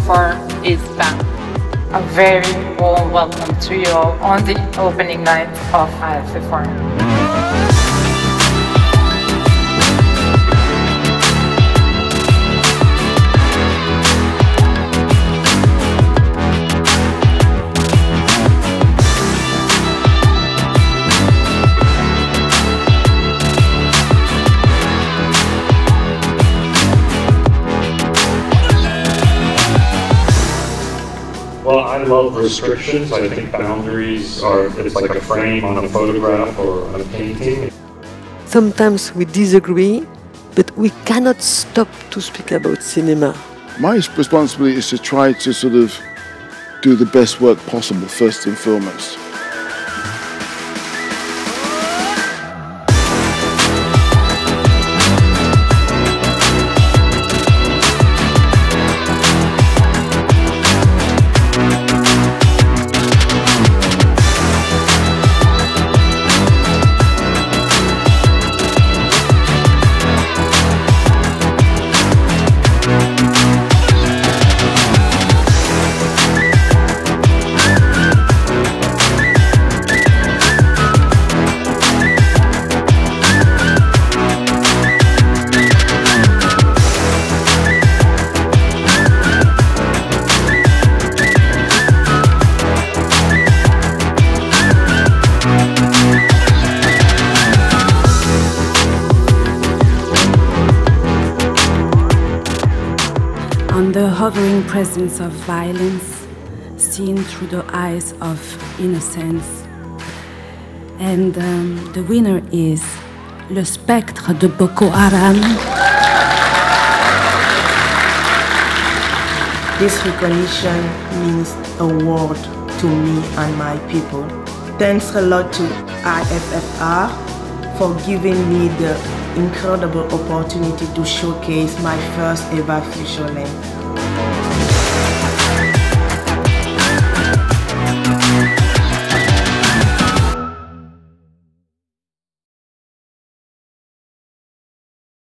IFFR is back. A very warm welcome to you all on the opening night of IFFR. Well, I love restrictions. I think boundaries it's like a frame on a photograph or on a painting. Sometimes we disagree, but we cannot stop to speak about cinema. My responsibility is to try to sort of do the best work possible, first and foremost. On the hovering presence of violence, seen through the eyes of innocence. And the winner is Le Spectre de Boko Haram. This recognition means a world to me and my people. Thanks a lot to IFFR for giving me the incredible opportunity to showcase my first ever feature length.